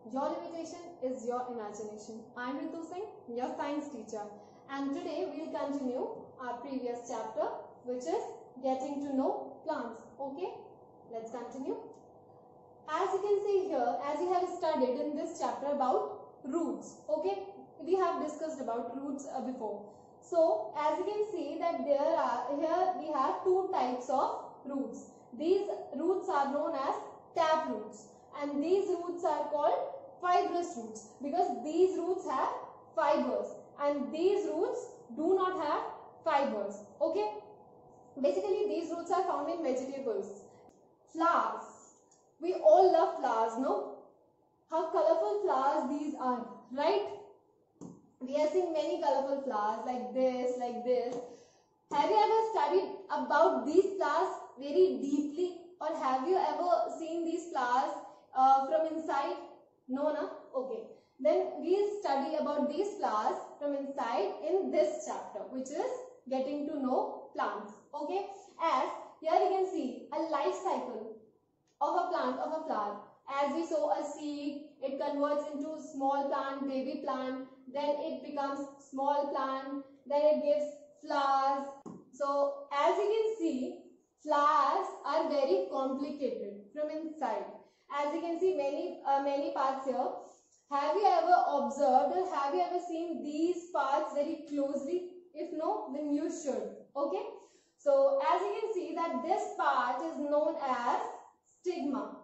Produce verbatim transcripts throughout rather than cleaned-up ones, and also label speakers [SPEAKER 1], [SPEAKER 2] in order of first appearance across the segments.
[SPEAKER 1] Your limitation is your imagination. I am Ritu Singh, your science teacher, and today we will continue our previous chapter, which is getting to know plants. Okay, let's continue. As you can see here, as we have studied in this chapter about roots. Okay, we have discussed about roots uh, before. So as you can see that there are here we have two types of roots. These roots are known as tap roots, and these roots are called fibrous roots because these roots have fibers and these roots do not have fibers. Okay, basically these roots are found in vegetables. Flowers, we all love flowers, no? How colorful flowers these are, right? We have seen many colorful flowers like this, like this. Have you ever studied about these flowers very deeply, or have you ever seen these flowers uh, from inside? No, na? Okay. Then we'll study about these flowers from inside in this chapter, which is getting to know plants. Okay. As here you can see a life cycle of a plant, of a flower. As we sow a seed, it converts into small plant, baby plant, then it becomes small plant, then it gives flowers. So as you can see, flowers are very complicated from inside. As you can see many uh, many parts here. Have you ever observed or have you ever seen these parts very closely? If no, then you should. Okay. So as you can see that this part is known as stigma.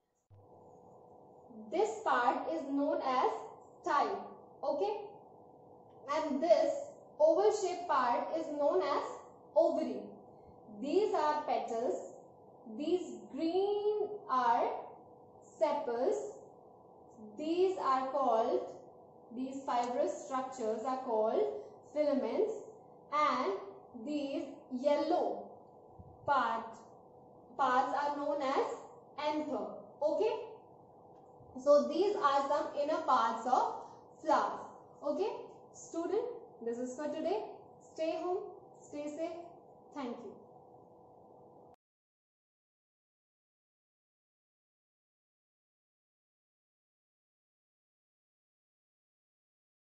[SPEAKER 1] This part is known as style. Okay. And this oval shaped part is known as ovary. These are petals. These green are sepals. These are called, these fibrous structures are called filaments, and these yellow part, parts are known as anther. Okay. So these are some inner parts of flowers. Okay. Student, this is for today. Stay home, stay safe. Thank you.